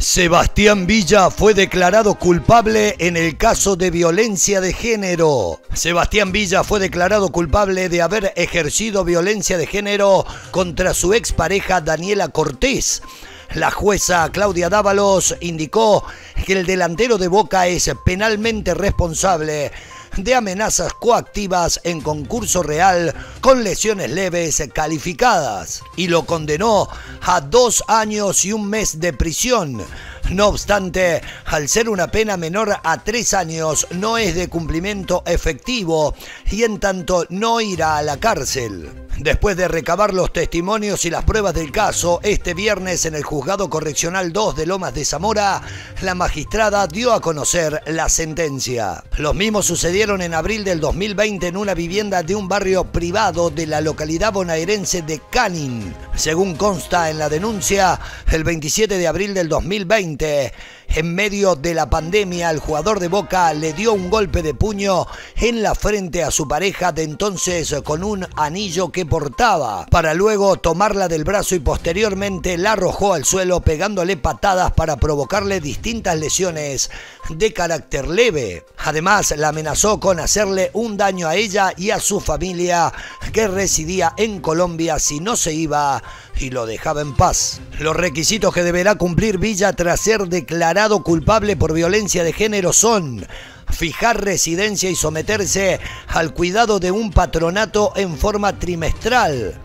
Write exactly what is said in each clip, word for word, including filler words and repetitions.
Sebastián Villa fue declarado culpable en el caso de violencia de género. Sebastián Villa fue declarado culpable de haber ejercido violencia de género contra su expareja Daniela Cortés. La jueza Claudia Dávalos indicó que el delantero de Boca es penalmente responsable de amenazas coactivas en concurso real con lesiones leves calificadas y lo condenó a dos años y un mes de prisión. No obstante, al ser una pena menor a tres años, no es de cumplimiento efectivo y en tanto no irá a la cárcel. Después de recabar los testimonios y las pruebas del caso, este viernes en el Juzgado Correccional dos de Lomas de Zamora, la magistrada dio a conocer la sentencia. Los mismos sucedieron en abril del dos mil veinte en una vivienda de un barrio privado de la localidad bonaerense de Canin. Según consta en la denuncia, el veintisiete de abril del dos mil veinte, en medio de la pandemia, el jugador de Boca le dio un golpe de puño en la frente a su pareja de entonces con un anillo que portaba, para luego tomarla del brazo y posteriormente la arrojó al suelo pegándole patadas para provocarle distintas lesiones de carácter leve. Además, la amenazó con hacerle un daño a ella y a su familia que residía en Colombia si no se iba y lo dejaba en paz. Los requisitos que deberá cumplir Villa tras ser declarado culpable por violencia de género son: fijar residencia y someterse al cuidado de un patronato en forma trimestral,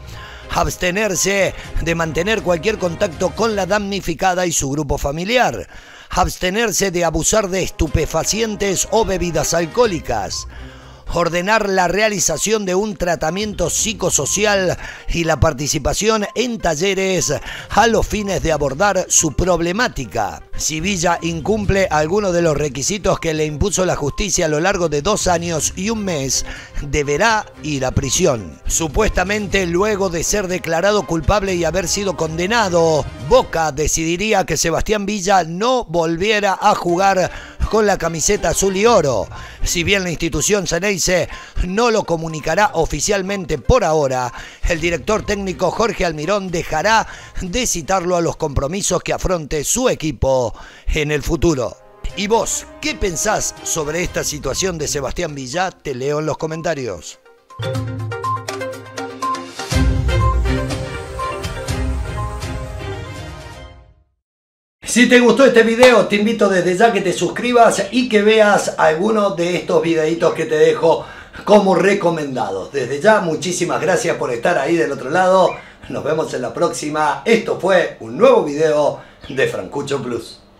abstenerse de mantener cualquier contacto con la damnificada y su grupo familiar, abstenerse de abusar de estupefacientes o bebidas alcohólicas, ordenar la realización de un tratamiento psicosocial y la participación en talleres a los fines de abordar su problemática. Si Villa incumple alguno de los requisitos que le impuso la justicia a lo largo de dos años y un mes, deberá ir a prisión. Supuestamente, luego de ser declarado culpable y haber sido condenado, Boca decidiría que Sebastián Villa no volviera a jugar con la camiseta azul y oro. Si bien la institución Ceneice no lo comunicará oficialmente por ahora, el director técnico Jorge Almirón dejará de citarlo a los compromisos que afronte su equipo en el futuro. ¿Y vos qué pensás sobre esta situación de Sebastián Villa? Te leo en los comentarios. Si te gustó este video, te invito desde ya que te suscribas y que veas alguno de estos videitos que te dejo como recomendados. Desde ya, muchísimas gracias por estar ahí del otro lado. Nos vemos en la próxima. Esto fue un nuevo video de Francucho Plus.